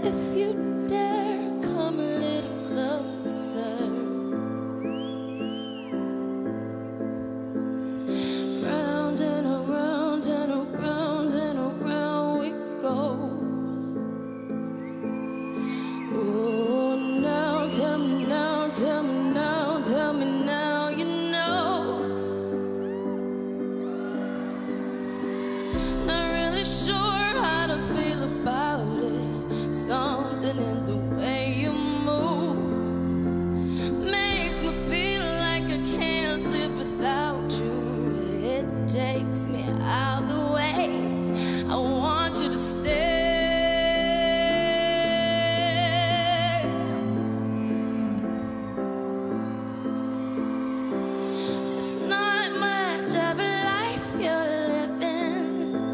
If you dare come a little closer, round and around and around and around we go. Oh, now tell me now, tell me now, tell me now, you know. Not really sure how to feel about it. Something in the way you move makes me feel like I can't live without you. It takes me out the way. I want you to stay. It's not much of a life you're living.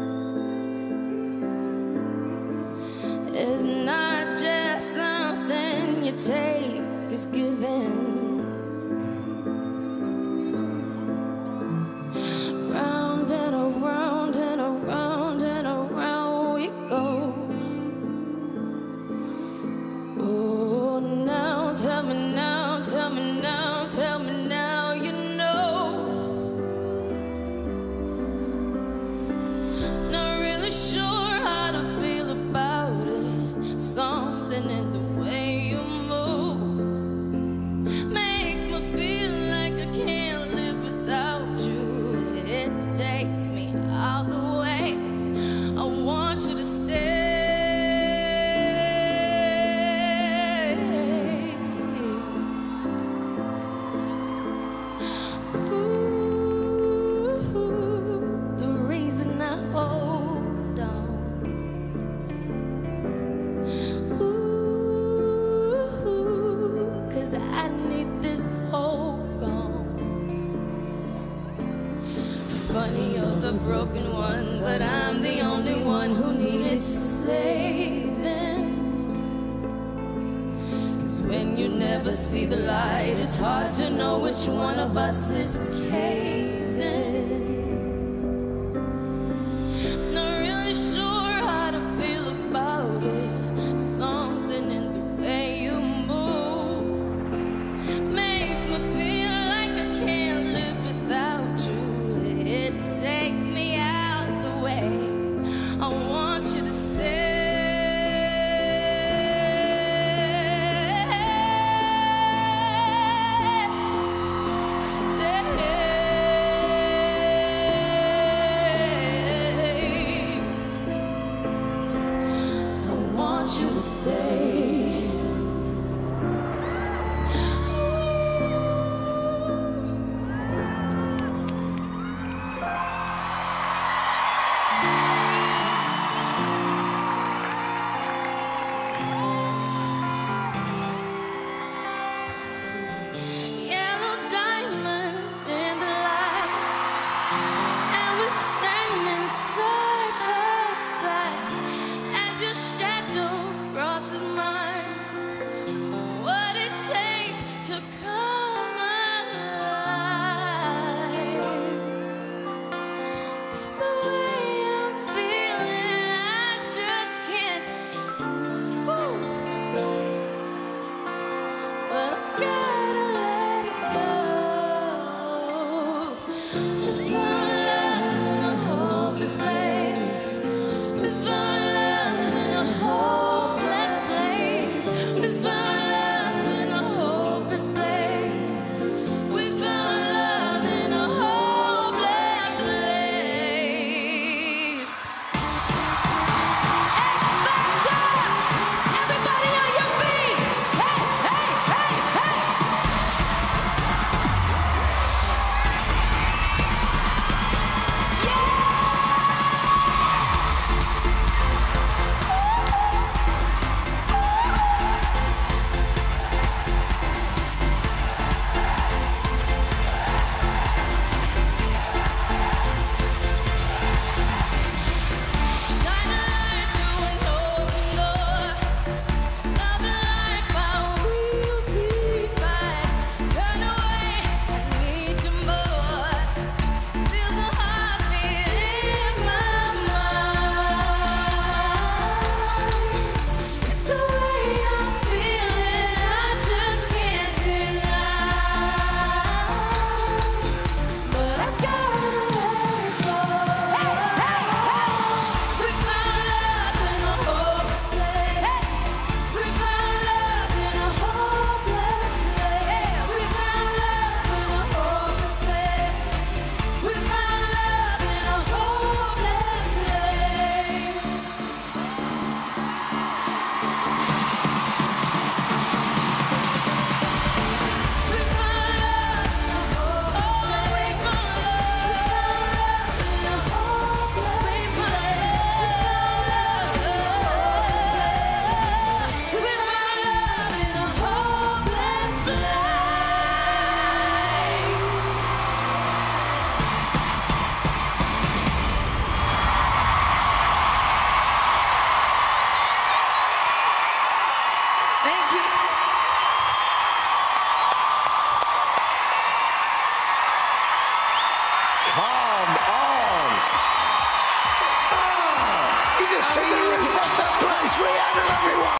It's not just something you take, it's given. Round and around and around and around we go. Oh, now tell me now, tell me now, tell me now, you know. Not really sure how to feel about it. Something in the way you move makes me feel like I can't live without you. It takes me out the way. I want you to stay. Ooh, the reason I hold on. Ooh, 'cause I need this hope gone. Funny, you're the broken one, but I'm the only one who needed saving. 'Cause when you never see the light, it's hard to know which one of us is caving. Not really sure how to feel about it. Something in the way you move makes me feel like I can't live without you. It takes me out the way. I want you to stay. I want you to stay. Yellow diamonds in the light, and we're standing side by side as your shadow crosses Come on. You just took the roof off that place, Rihanna, everyone.